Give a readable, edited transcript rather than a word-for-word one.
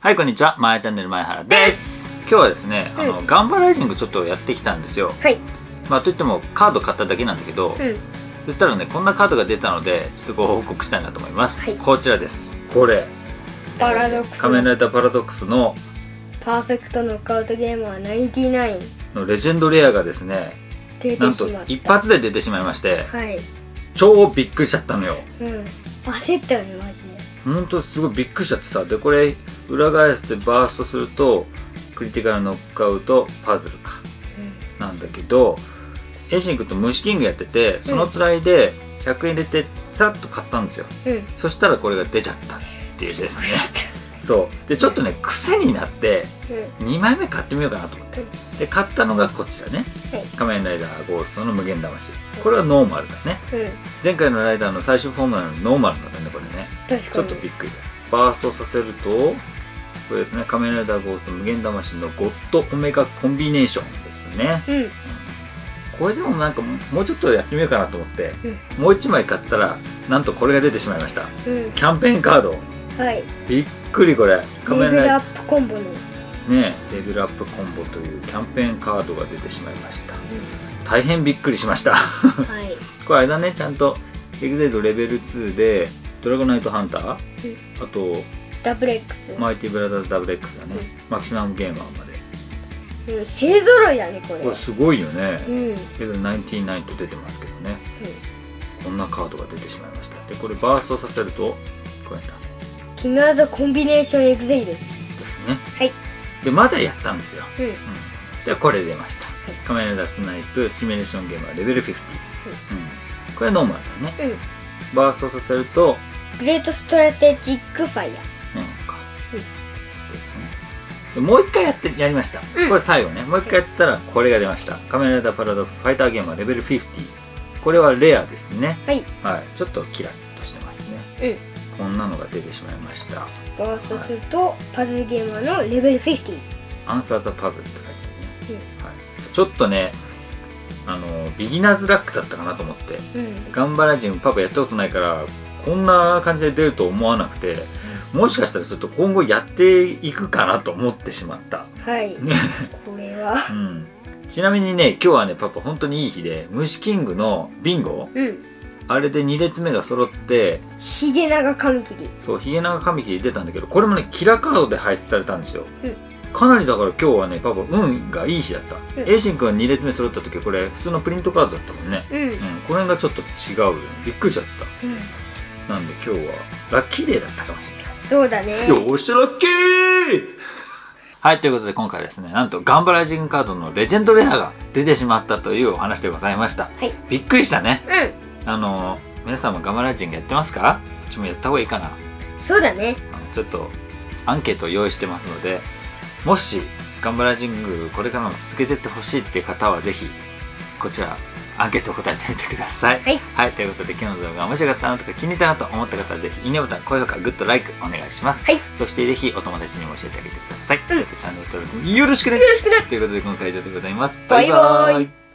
はい、こんにちは。まやチャンネル前原です。今日はですね、ガンバライジングちょっとやってきたんですよ。 はい。 まあ、といってもカード買っただけなんだけど、そしたらね、こんなカードが出たので、ちょっとご報告したいなと思います。はい、こちらです。これ。 パラドックス。 仮面ライダーパラドックスのパーフェクトノックアウトゲームは99 のレジェンドレアがですね、なんと一発で出てしまいまして、 はい、 超びっくりしちゃったのよ。 焦ったよね、マジで。 ほんとすごいびっくりしちゃってさ。でこれ裏返してバーストするとクリティカルノックアウトパズルか、なんだけど、エイシンクと虫キングやってて、そのくらいで100円入れてさらっと買ったんですよ。そしたらこれが出ちゃったっていうですね。そうでちょっとね癖になって2枚目買ってみようかなと思って、で買ったのがこちらね、仮面ライダーゴーストの無限魂。これはノーマルだね。前回のライダーの最終フォームなのにノーマルなんだね、これね。ちょっとびっくりだ。バーストさせるとこれですね、仮面ライダーゴースト無限魂のゴッドオメガコンビネーションですね。これでもなんかもうちょっとやってみようかなと思って、もう1枚買ったらなんとこれが出てしまいました。キャンペーンカード。はい、びっくりこれ。 レベルアップコンボのね、レベルアップコンボというキャンペーンカードが出てしまいました。大変びっくりしました。はい、これあれだね、ちゃんとエグゼイドレベル2でドラゴンナイトハンター、あとダブル X、 マイティブラザーズダブル X だね、マキシマムゲーマーまで。 勢ぞろいだねこれ。 これすごいよね。レベル99と出てますけどね、こんなカードが出てしまいました。でこれバーストさせるとこれだ、 キムアザコンビネーションエグゼイルですね。はい。でまだやったんですよ。でこれ出ました。仮面ライダースナイプシミュレーションゲームはレベル50。これノーマルだね。バーストさせるとグレートストラテジックファイヤー。もう一回やりました。これ最後ね。もう一回やったらこれが出ました。仮面ライダーパラドックスファイターゲームはレベル50。これはレアですね。はい。ちょっとキラッとしてますね。こんなのが出てしまいました。 バーストするとパズルゲーマーのレベル50。 アンサーザパズルって書いてあるね。ちょっとね、ビギナーズラックだったかなと思って、ガンバラジンパパやったことないからこんな感じで出ると思わなくて、もしかしたらちょっと今後やっていくかなと思ってしまった。はい。これは。ちなみにね、今日はねパパ本当にいい日で、虫キングのビンゴ、あれで2列目が揃ってヒゲナガカミキリ。 そう、ヒゲナガカミキリ出たんだけど、これもねキラカードで排出されたんですよ。かなりだから今日はねパパ運がいい日だった。エイシンくんが2列目揃った時はこれ普通のプリントカードだったもんね。この辺がちょっと違うよね。びっくりしちゃった。なんで今日はラッキーデーだったかもしれないです。 そうだね。 よっしゃラッキー。はい、ということで今回ですね、なんとガンバライジングカードのレジェンドレアが出てしまったというお話でございました。びっくりしたね。皆さんもガンバライジングやってますか？うちもやった方がいいかな。そうだね。ちょっとアンケートを用意してますので、もしガンバライジングこれからも続けていってほしいっていう方はぜひこちらアンケートを答えてみてください。はい、ということで今日の動画が面白かったなとか気に入ったなと思った方はぜひいいねボタン、高評価、グッド、ライクお願いします。そしてぜひお友達にも教えてあげてください。それとチャンネル登録よろしくね。ということで今回は以上でございます。バイバーイ。